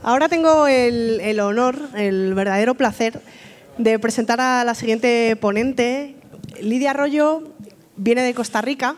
Ahora tengo el honor, el verdadero placer de presentar a la siguiente ponente. Lidia Arroyo viene de Costa Rica.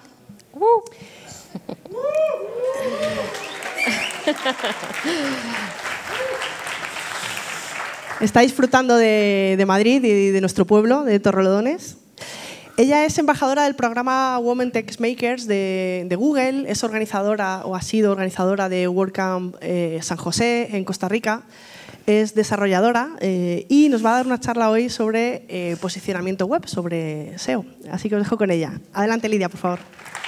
Está disfrutando de Madrid y de nuestro pueblo, de Torrelodones. Ella es embajadora del programa Women Tech Makers de Google, es organizadora o ha sido organizadora de WordCamp San José en Costa Rica, es desarrolladora y nos va a dar una charla hoy sobre posicionamiento web, sobre SEO. Así que os dejo con ella. Adelante, Lidia, por favor.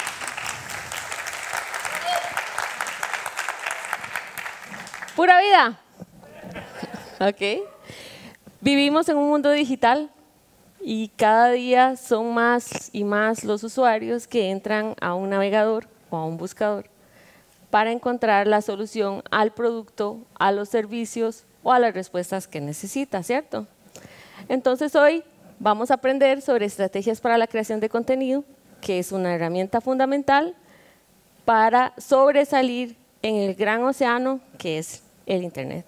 Pura vida. Ok. Vivimos en un mundo digital y cada día son más y más los usuarios que entran a un navegador o a un buscador para encontrar la solución al producto, a los servicios o a las respuestas que necesita, ¿cierto? Entonces hoy vamos a aprender sobre estrategias para la creación de contenido, que es una herramienta fundamental para sobresalir en el gran océano que es el Internet.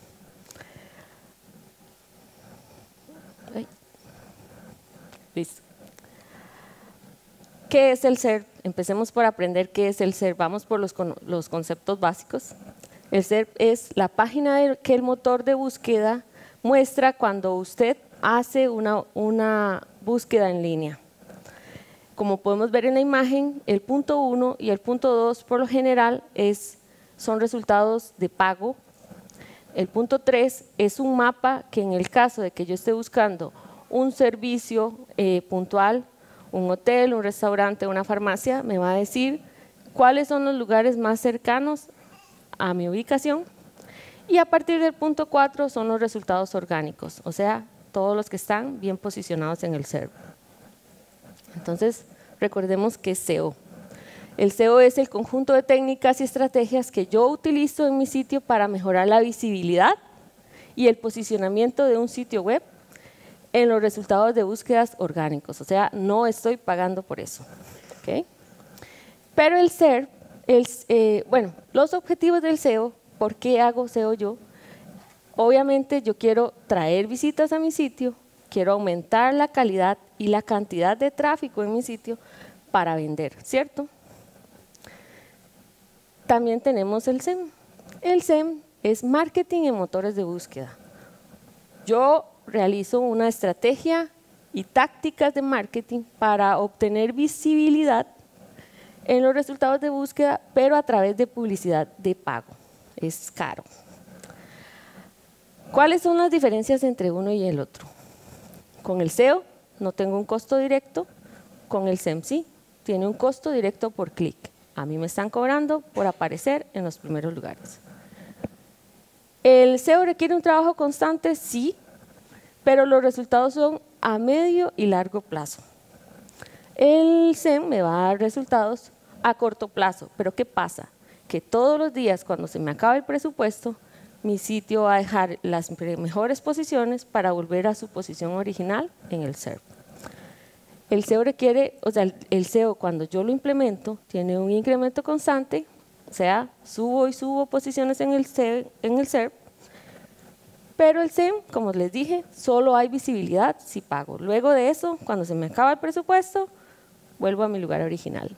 Listo. ¿Qué es el SERP? Empecemos por aprender qué es el SERP. Vamos por los conceptos básicos. El SERP es la página que el motor de búsqueda muestra cuando usted hace una búsqueda en línea. Como podemos ver en la imagen, el punto 1 y el punto 2 por lo general son resultados de pago. El punto 3 es un mapa que en el caso de que yo esté buscando un servicio puntual, un hotel, un restaurante, una farmacia, me va a decir cuáles son los lugares más cercanos a mi ubicación. Y a partir del punto 4 son los resultados orgánicos, o sea, todos los que están bien posicionados en el SERP. Entonces, recordemos que es SEO. El SEO es el conjunto de técnicas y estrategias que yo utilizo en mi sitio para mejorar la visibilidad y el posicionamiento de un sitio web en los resultados de búsquedas orgánicos, o sea, no estoy pagando por eso. ¿Okay? Pero el SERP, bueno, los objetivos del SEO, ¿por qué hago SEO yo? Obviamente yo quiero traer visitas a mi sitio, quiero aumentar la calidad y la cantidad de tráfico en mi sitio para vender, ¿cierto? También tenemos el SEM. El SEM es marketing en motores de búsqueda. Yo realizo una estrategia y tácticas de marketing para obtener visibilidad en los resultados de búsqueda, pero a través de publicidad de pago. Es caro. ¿Cuáles son las diferencias entre uno y el otro? Con el SEO no tengo un costo directo, con el SEM sí, tiene un costo directo por clic. A mí me están cobrando por aparecer en los primeros lugares. ¿El SEO requiere un trabajo constante? Sí, pero los resultados son a medio y largo plazo. El SEM me va a dar resultados a corto plazo, pero ¿qué pasa? Que todos los días cuando se me acaba el presupuesto, mi sitio va a dejar las mejores posiciones para volver a su posición original en el SERP. El SEO requiere, o sea, el SEO cuando yo lo implemento tiene un incremento constante, o sea, subo y subo posiciones en el SERP, pero el SEM, como les dije, solo hay visibilidad si pago. Luego de eso, cuando se me acaba el presupuesto, vuelvo a mi lugar original.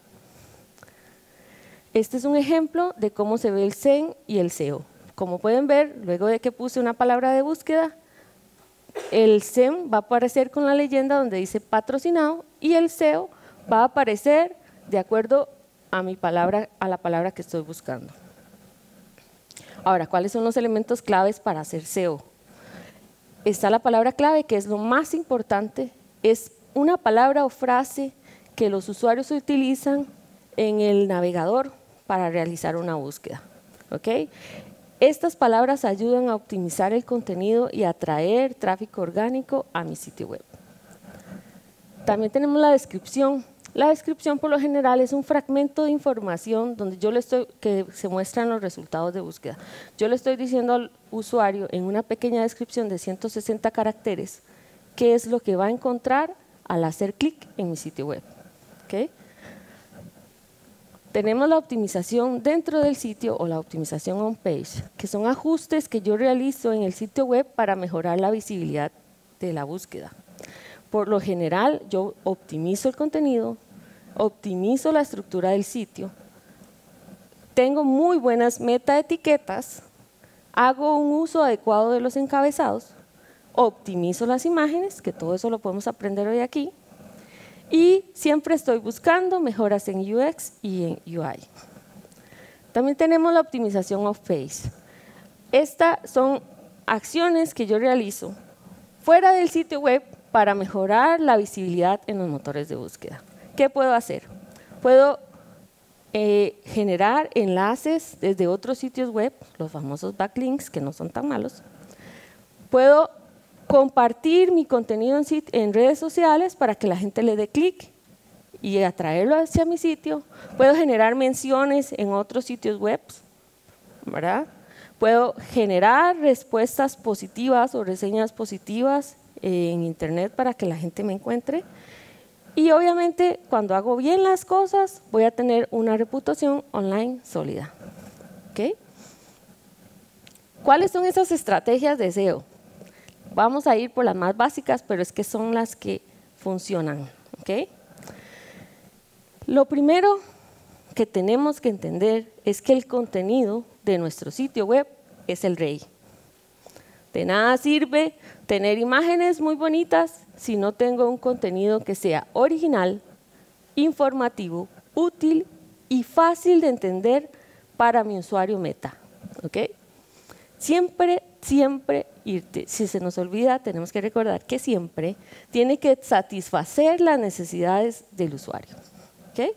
Este es un ejemplo de cómo se ve el SEM y el SEO. Como pueden ver, luego de que puse una palabra de búsqueda, el SEM va a aparecer con la leyenda donde dice patrocinado y el SEO va a aparecer de acuerdo a la palabra que estoy buscando. Ahora, ¿cuáles son los elementos claves para hacer SEO? Está la palabra clave, que es lo más importante, es una palabra o frase que los usuarios utilizan en el navegador para realizar una búsqueda. ¿Okay? Estas palabras ayudan a optimizar el contenido y atraer tráfico orgánico a mi sitio web. También tenemos la descripción. La descripción por lo general es un fragmento de información donde que se muestran los resultados de búsqueda. Yo le estoy diciendo al usuario en una pequeña descripción de 160 caracteres qué es lo que va a encontrar al hacer clic en mi sitio web. ¿Okay? tenemos la optimización dentro del sitio o la optimización on-page, que son ajustes que yo realizo en el sitio web para mejorar la visibilidad de la búsqueda. Por lo general, yo optimizo el contenido, optimizo la estructura del sitio, tengo muy buenas metaetiquetas, hago un uso adecuado de los encabezados, optimizo las imágenes, que todo eso lo podemos aprender hoy aquí, y siempre estoy buscando mejoras en UX y en UI. También tenemos la optimización off-page. Estas son acciones que yo realizo fuera del sitio web para mejorar la visibilidad en los motores de búsqueda. ¿Qué puedo hacer? Puedo generar enlaces desde otros sitios web, los famosos backlinks, que no son tan malos. Puedo compartir mi contenido en redes sociales para que la gente le dé clic y atraerlo hacia mi sitio. Puedo generar menciones en otros sitios web, ¿verdad? Puedo generar respuestas positivas o reseñas positivas en internet para que la gente me encuentre. Y obviamente, cuando hago bien las cosas, voy a tener una reputación online sólida. ¿Okay? ¿Cuáles son esas estrategias de SEO? Vamos a ir por las más básicas, pero es que son las que funcionan. ¿Okay? Lo primero que tenemos que entender es que el contenido de nuestro sitio web es el rey. De nada sirve tener imágenes muy bonitas si no tengo un contenido que sea original, informativo, útil y fácil de entender para mi usuario meta. ¿Okay? Siempre, si se nos olvida, tenemos que recordar que siempre tiene que satisfacer las necesidades del usuario. ¿Okay?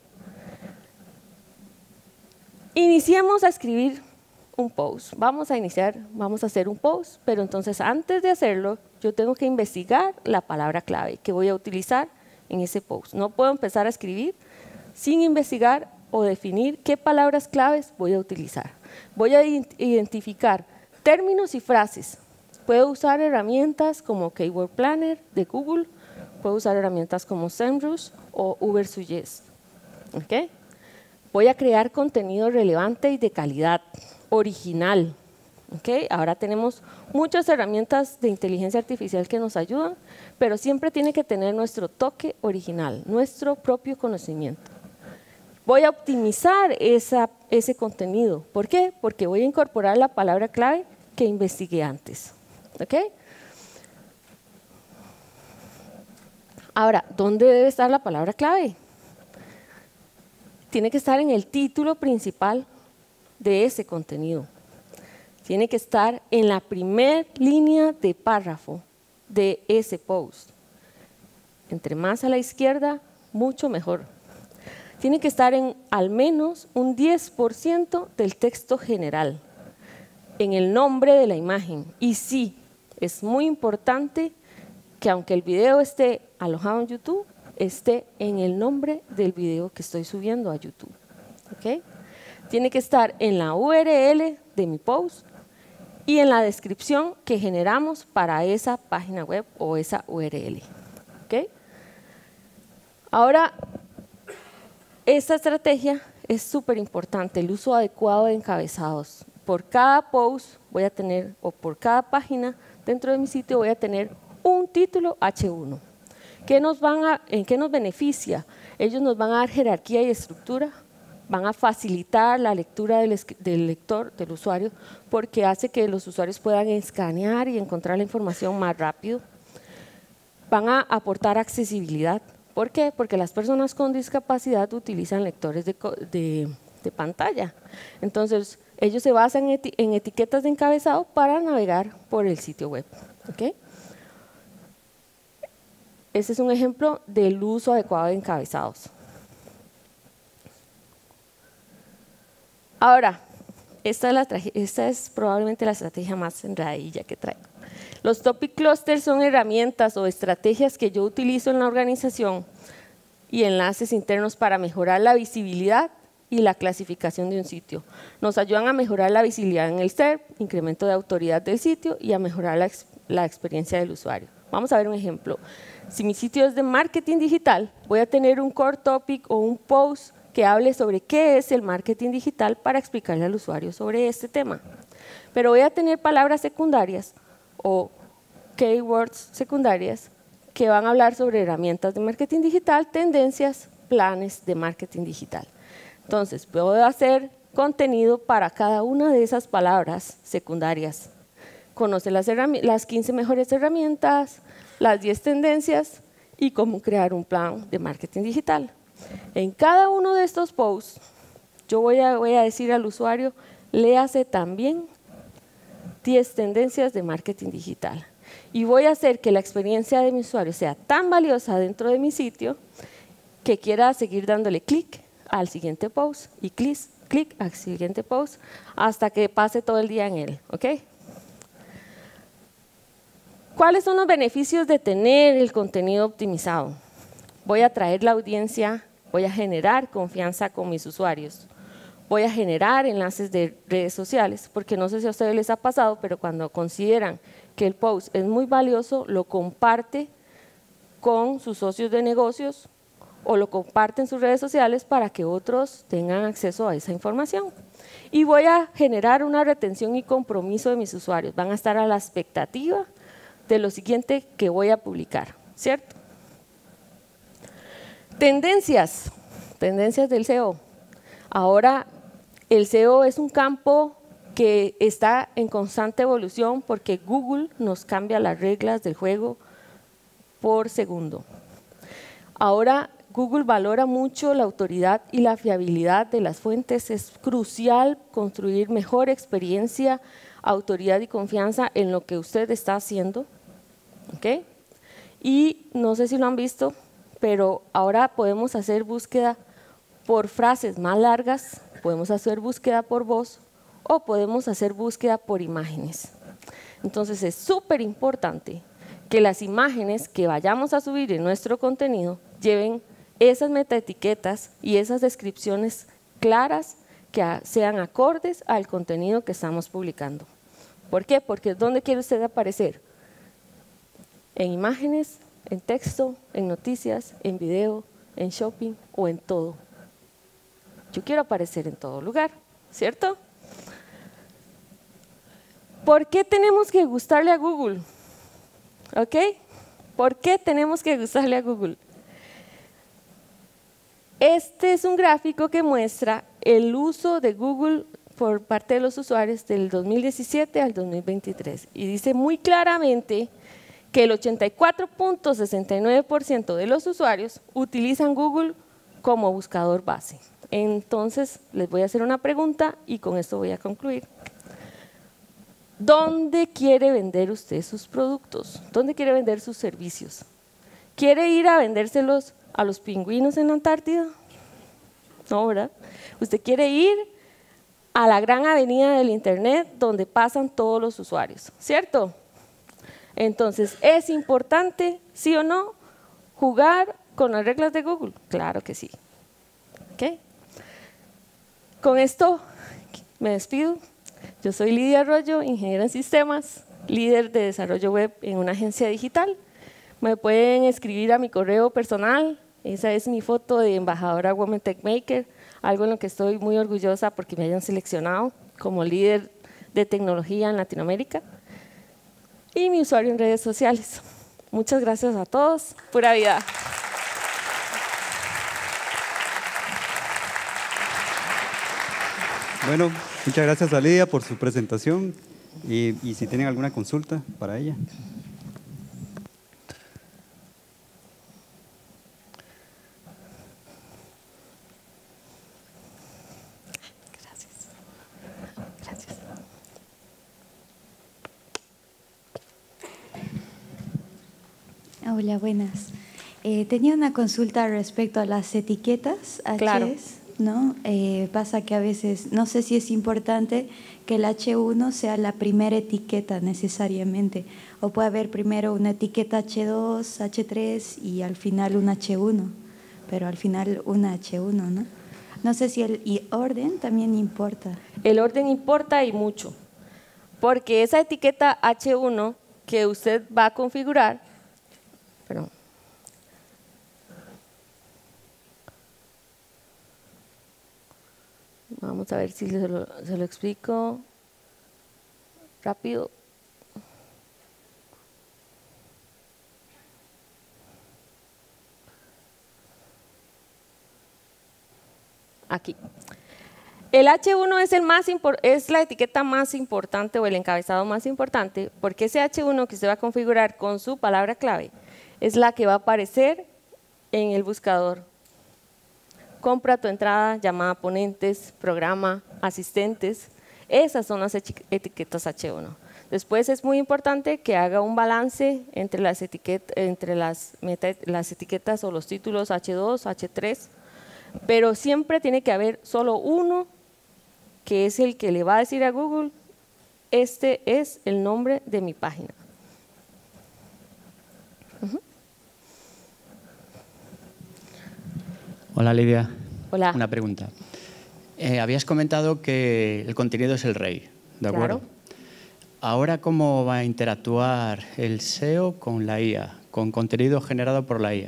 Iniciemos a escribir un post. Vamos a hacer un post, pero entonces antes de hacerlo, yo tengo que investigar la palabra clave que voy a utilizar en ese post. No puedo empezar a escribir sin investigar o definir qué palabras claves voy a utilizar. Voy a identificar términos y frases. Puedo usar herramientas como Keyword Planner de Google, puedo usar herramientas como SEMrush o Ubersuggest. ¿Okay? Voy a crear contenido relevante y de calidad, original. ¿Okay? Ahora tenemos muchas herramientas de inteligencia artificial que nos ayudan, pero siempre tiene que tener nuestro toque original, nuestro propio conocimiento. Voy a optimizar ese contenido. ¿Por qué? Porque voy a incorporar la palabra clave que investigué antes. ¿Okay? Ahora, ¿dónde debe estar la palabra clave? Tiene que estar en el título principal de ese contenido. Tiene que estar en la primera línea de párrafo de ese post. Entre más a la izquierda, mucho mejor. Tiene que estar en al menos un 10% del texto general, en el nombre de la imagen. Y sí, es muy importante que aunque el video esté alojado en YouTube, esté en el nombre del video que estoy subiendo a YouTube. ¿Okay? Tiene que estar en la URL de mi post y en la descripción que generamos para esa página web o esa URL. ¿Okay? Ahora, esta estrategia es súper importante, el uso adecuado de encabezados. Por cada post voy a tener, o por cada página dentro de mi sitio voy a tener un título H1. ¿En qué nos beneficia? Ellos nos van a dar jerarquía y estructura, van a facilitar la lectura del lector, del usuario, porque hace que los usuarios puedan escanear y encontrar la información más rápido. Van a aportar accesibilidad. ¿Por qué? Porque las personas con discapacidad utilizan lectores de pantalla. Entonces, ellos se basan en etiquetas de encabezado para navegar por el sitio web. ¿Okay? Este es un ejemplo del uso adecuado de encabezados. Ahora, esta es probablemente la estrategia más enredadilla que traigo. Los topic clusters son herramientas o estrategias que yo utilizo en la organización y enlaces internos para mejorar la visibilidad y la clasificación de un sitio. Nos ayudan a mejorar la visibilidad en el SERP, incremento de autoridad del sitio y a mejorar la experiencia del usuario. Vamos a ver un ejemplo. Si mi sitio es de marketing digital, voy a tener un core topic o un post que hable sobre qué es el marketing digital para explicarle al usuario sobre este tema. Pero voy a tener palabras secundarias o keywords secundarias que van a hablar sobre herramientas de marketing digital, tendencias, planes de marketing digital. Entonces, puedo hacer contenido para cada una de esas palabras secundarias. Conoce las 15 mejores herramientas, las 10 tendencias y cómo crear un plan de marketing digital. En cada uno de estos posts, yo voy a decir al usuario, léase también 10 tendencias de marketing digital. Y voy a hacer que la experiencia de mi usuario sea tan valiosa dentro de mi sitio que quiera seguir dándole clic al siguiente post y clic al siguiente post hasta que pase todo el día en él. ¿Ok? ¿Cuáles son los beneficios de tener el contenido optimizado? Voy a atraer la audiencia, voy a generar confianza con mis usuarios, voy a generar enlaces de redes sociales, porque no sé si a ustedes les ha pasado, pero cuando consideran que el post es muy valioso, lo comparte con sus socios de negocios o lo comparte en sus redes sociales para que otros tengan acceso a esa información. Y voy a generar una retención y compromiso de mis usuarios. Van a estar a la expectativa de lo siguiente que voy a publicar, ¿cierto? Tendencias del SEO. Ahora el SEO es un campo que está en constante evolución porque Google nos cambia las reglas del juego por segundo. Ahora Google valora mucho la autoridad y la fiabilidad de las fuentes. Es crucial construir mejor experiencia, autoridad y confianza en lo que usted está haciendo. ¿Okay? Y no sé si lo han visto, pero ahora podemos hacer búsqueda por frases más largas, podemos hacer búsqueda por voz o podemos hacer búsqueda por imágenes. Entonces es súper importante que las imágenes que vayamos a subir en nuestro contenido lleven esas metaetiquetas y esas descripciones claras que sean acordes al contenido que estamos publicando. ¿Por qué? Porque ¿dónde quiere usted aparecer? En imágenes, en texto, en noticias, en video, en shopping o en todo. Yo quiero aparecer en todo lugar, ¿cierto? ¿Por qué tenemos que gustarle a Google? ¿Ok? ¿Por qué tenemos que gustarle a Google? Este es un gráfico que muestra el uso de Google por parte de los usuarios del 2017 al 2023 y dice muy claramente que el 84.69% de los usuarios utilizan Google como buscador base. Entonces, les voy a hacer una pregunta y con esto voy a concluir. ¿Dónde quiere vender usted sus productos? ¿Dónde quiere vender sus servicios? ¿Quiere ir a vendérselos a los pingüinos en la Antártida? No, ¿verdad? Usted quiere ir a la gran avenida del Internet donde pasan todos los usuarios, ¿cierto? Entonces, ¿es importante, sí o no, jugar con las reglas de Google? Claro que sí. ¿Okay? Con esto me despido. Yo soy Lidia Arroyo, ingeniera en sistemas, líder de desarrollo web en una agencia digital. Me pueden escribir a mi correo personal. Esa es mi foto de embajadora Women Tech Maker, algo en lo que estoy muy orgullosa porque me hayan seleccionado como líder de tecnología en Latinoamérica. Y mi usuario en redes sociales. Muchas gracias a todos. Pura vida. Bueno, muchas gracias a Lidia por su presentación y si tienen alguna consulta para ella. Hola, buenas. Tenía una consulta respecto a las etiquetas H, Claro. ¿no? Pasa que a veces, no sé si es importante que el H1 sea la primera etiqueta necesariamente, o puede haber primero una etiqueta H2, H3 y al final un H1, pero al final una H1, ¿no? No sé si el orden también importa. El orden importa y mucho, porque esa etiqueta H1 que usted va a configurar, perdón, Vamos a ver si se lo explico rápido. Aquí. El H1 es la etiqueta más importante o el encabezado más importante, porque ese H1 que usted va a configurar con su palabra clave es la que va a aparecer en el buscador. Compra tu entrada, llamada ponentes, programa, asistentes. Esas son las etiquetas H1. Después es muy importante que haga un balance entre las etiquetas o los títulos H2, H3, pero siempre tiene que haber solo uno que es el que le va a decir a Google, este es el nombre de mi página. Hola Lidia. Hola. Una pregunta. Habías comentado que el contenido es el rey, ¿de acuerdo? Claro. Ahora, ¿cómo va a interactuar el SEO con la IA, con contenido generado por la IA?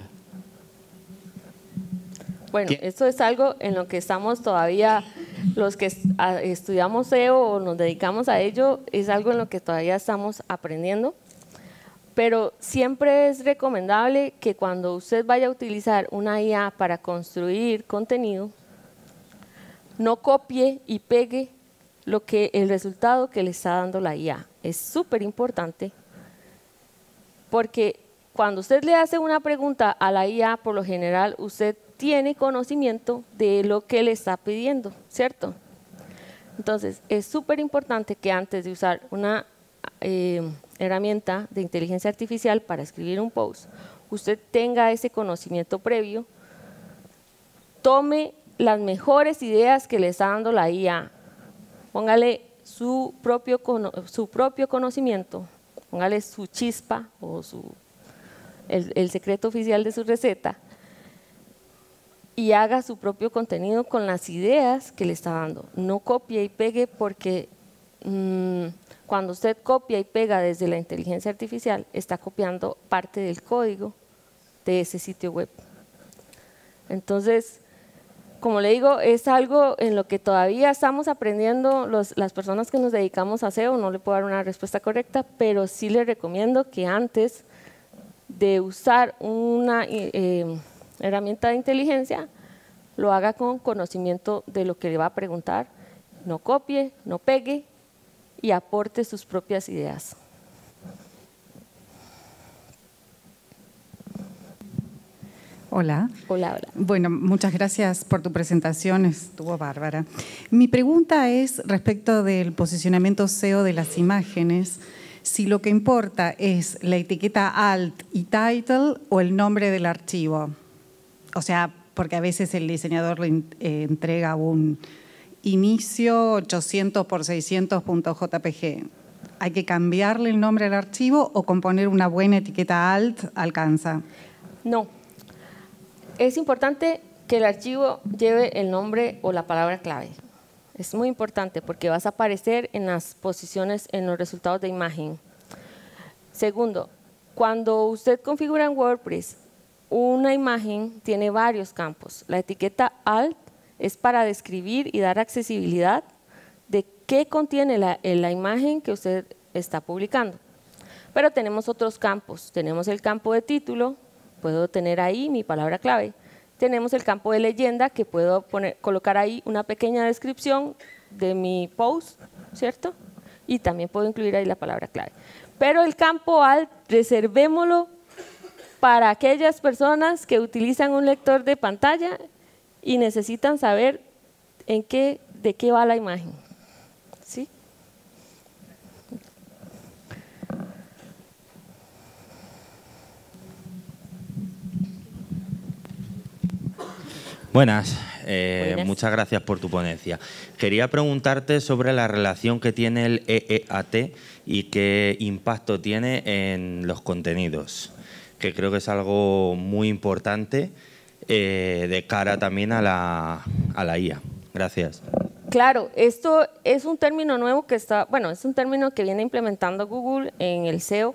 Bueno, esto es algo en lo que estamos todavía, los que estudiamos SEO o nos dedicamos a ello, es algo en lo que todavía estamos aprendiendo. Pero siempre es recomendable que cuando usted vaya a utilizar una IA para construir contenido, no copie y pegue el resultado que le está dando la IA. Es súper importante porque cuando usted le hace una pregunta a la IA, por lo general usted tiene conocimiento de lo que le está pidiendo, ¿cierto? Entonces, es súper importante que antes de usar una herramienta de inteligencia artificial para escribir un post, usted tenga ese conocimiento previo, tome las mejores ideas que le está dando la IA, póngale su propio conocimiento, póngale su chispa o el secreto oficial de su receta y haga su propio contenido con las ideas que le está dando. No copie y pegue porque cuando usted copia y pega desde la inteligencia artificial, está copiando parte del código de ese sitio web. Entonces, como le digo, es algo en lo que todavía estamos aprendiendo las personas que nos dedicamos a SEO. No le puedo dar una respuesta correcta, pero sí le recomiendo que antes de usar una herramienta de inteligencia, lo haga con conocimiento de lo que le va a preguntar. No copie, no pegue y aporte sus propias ideas. Hola. Hola, hola. Bueno, muchas gracias por tu presentación, estuvo bárbara. Mi pregunta es respecto del posicionamiento SEO de las imágenes, si lo que importa es la etiqueta alt y title o el nombre del archivo. O sea, porque a veces el diseñador le entrega un inicio 800 por 600.jpg. ¿Hay que cambiarle el nombre al archivo o con poner una buena etiqueta alt alcanza? No. Es importante que el archivo lleve el nombre o la palabra clave. Es muy importante porque vas a aparecer en las posiciones, en los resultados de imagen. Segundo, cuando usted configura en WordPress una imagen, tiene varios campos. La etiqueta alt es para describir y dar accesibilidad de qué contiene la imagen que usted está publicando. Pero tenemos otros campos. Tenemos el campo de título, puedo tener ahí mi palabra clave. Tenemos el campo de leyenda, que puedo colocar ahí una pequeña descripción de mi post, ¿cierto? Y también puedo incluir ahí la palabra clave. Pero el campo alt, reservémoslo para aquellas personas que utilizan un lector de pantalla y necesitan saber de qué va la imagen. ¿Sí? Buenas. Buenas. Muchas gracias por tu ponencia. Quería preguntarte sobre la relación que tiene el EEAT y qué impacto tiene en los contenidos, que creo que es algo muy importante de cara también a la IA. Gracias. Claro, esto es un término nuevo que es un término que viene implementando Google en el SEO.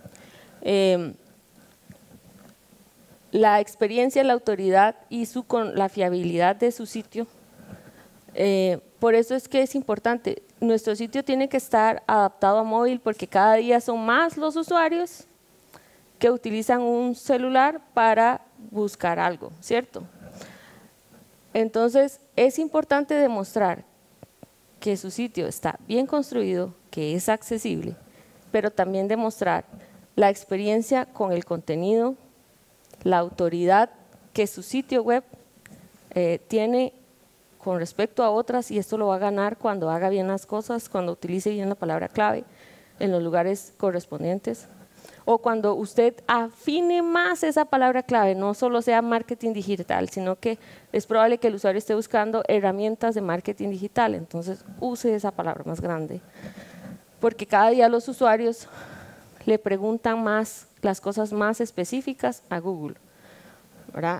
La experiencia, la autoridad y la fiabilidad de su sitio, por eso es que es importante. Nuestro sitio tiene que estar adaptado a móvil porque cada día son más los usuarios que utilizan un celular para buscar algo, ¿cierto? Entonces, es importante demostrar que su sitio está bien construido, que es accesible, pero también demostrar la experiencia con el contenido, la autoridad que su sitio web tiene con respecto a otras, y esto lo va a ganar cuando haga bien las cosas, cuando utilice bien la palabra clave en los lugares correspondientes, o cuando usted afine más esa palabra clave, no solo sea marketing digital, sino que es probable que el usuario esté buscando herramientas de marketing digital, entonces use esa palabra más grande, porque cada día los usuarios le preguntan más, las cosas más específicas a Google, ¿verdad?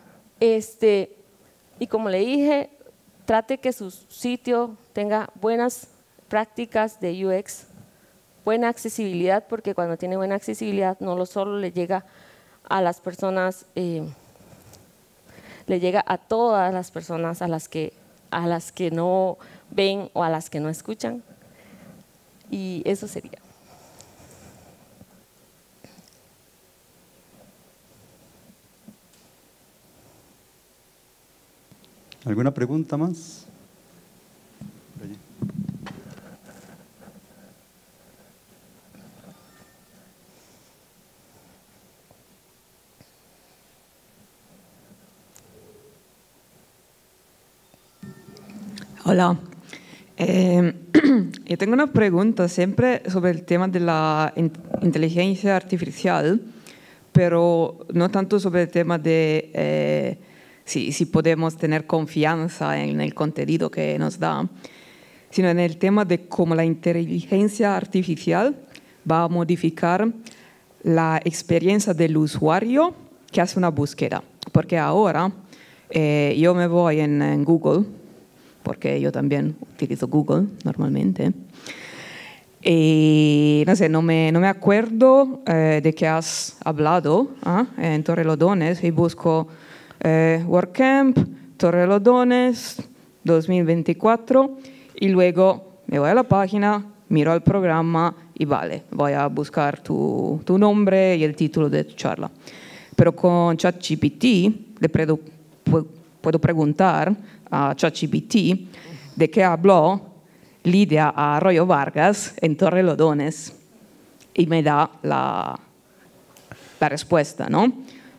Y como le dije, trate que su sitio tenga buenas prácticas de UX, buena accesibilidad, porque cuando tiene buena accesibilidad no solo le llega a las personas, le llega a todas las personas a las que no ven o a las que no escuchan, y eso sería. ¿Alguna pregunta más? Hola, yo tengo una pregunta siempre sobre el tema de la inteligencia artificial, pero no tanto sobre el tema de si podemos tener confianza en el contenido que nos da, sino en el tema de cómo la inteligencia artificial va a modificar la experiencia del usuario que hace una búsqueda. Porque ahora yo me voy en Google, porque yo también utilizo Google normalmente, y no sé, no me acuerdo de qué has hablado en Torrelodones, y busco WordCamp, Torrelodones 2024, y luego me voy a la página, miro el programa y vale, voy a buscar tu nombre y el título de tu charla. Pero con ChatGPT puedo preguntar a ChatGPT de qué habló Lidia Arroyo Vargas en Torrelodones y me da la respuesta, ¿no?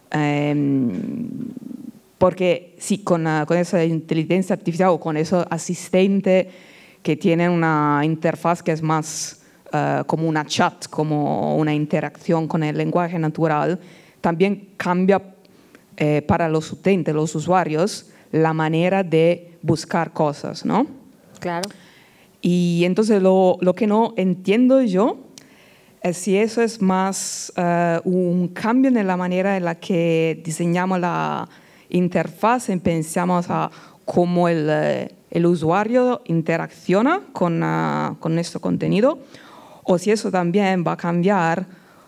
Porque sí, con esa inteligencia artificial o con ese asistente que tiene una interfaz que es más como una chat, como una interacción con el lenguaje natural, también cambia para los utentes, los usuarios, la manera de buscar cosas, ¿no? Claro. Y entonces lo que no entiendo yo es si eso es más un cambio en la manera en la que diseñamos la interfaz y pensamos a cómo el usuario interacciona con nuestro contenido, o si eso también va a cambiar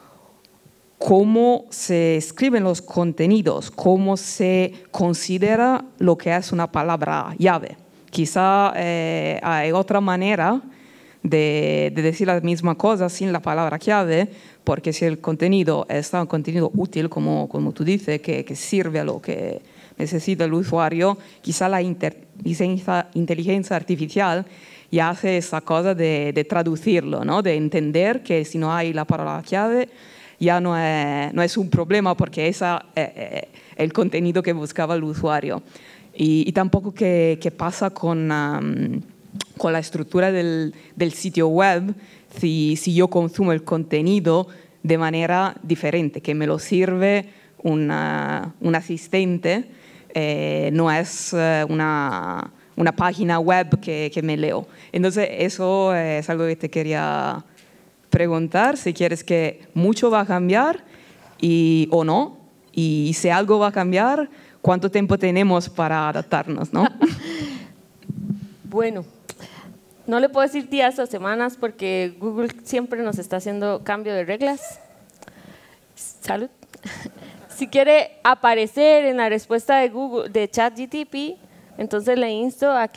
cómo se escriben los contenidos, cómo se considera lo que es una palabra llave. Quizá hay otra manera de decir la misma cosa sin la palabra clave, porque si el contenido es un contenido útil, como tú dices, que sirve a lo que necesita el usuario, quizá la inteligencia artificial ya hace esa cosa de traducirlo, ¿no? De entender que si no hay la palabra clave, ya no es un problema porque ese es el contenido que buscaba el usuario. Y tampoco qué pasa con la estructura del sitio web si yo consumo el contenido de manera diferente, que me lo sirve un asistente, no es una página web que me leo. Entonces eso es algo que te quería preguntar, si quieres que mucho va a cambiar o no, y si algo va a cambiar, ¿cuánto tiempo tenemos para adaptarnos, no? Bueno, no le puedo decir días o semanas porque Google siempre nos está haciendo cambio de reglas. Salud. Si quiere aparecer en la respuesta de Google, de ChatGPT, entonces le insto a que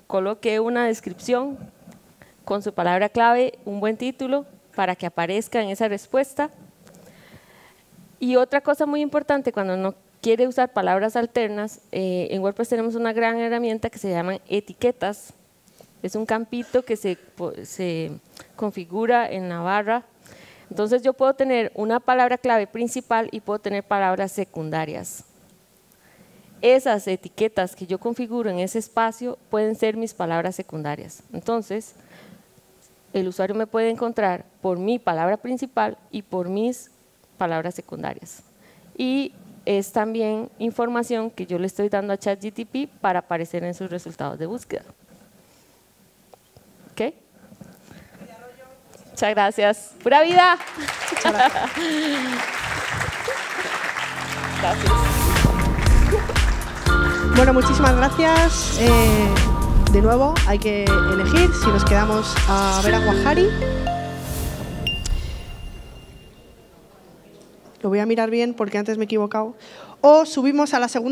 coloque una descripción con su palabra clave, un buen título para que aparezca en esa respuesta. Y otra cosa muy importante cuando no quiere usar palabras alternas, en WordPress tenemos una gran herramienta que se llama etiquetas. Es un campito que se configura en la barra. Entonces yo puedo tener una palabra clave principal y puedo tener palabras secundarias. Esas etiquetas que yo configuro en ese espacio pueden ser mis palabras secundarias. Entonces, el usuario me puede encontrar por mi palabra principal y por mis palabras secundarias. Y es también información que yo le estoy dando a ChatGPT para aparecer en sus resultados de búsqueda. ¿Ok? Muchas gracias. ¡Pura vida! Muchas gracias. Gracias. Bueno, muchísimas gracias. De nuevo, hay que elegir si nos quedamos a ver a Guajari. Lo voy a mirar bien porque antes me he equivocado. O subimos a la segunda.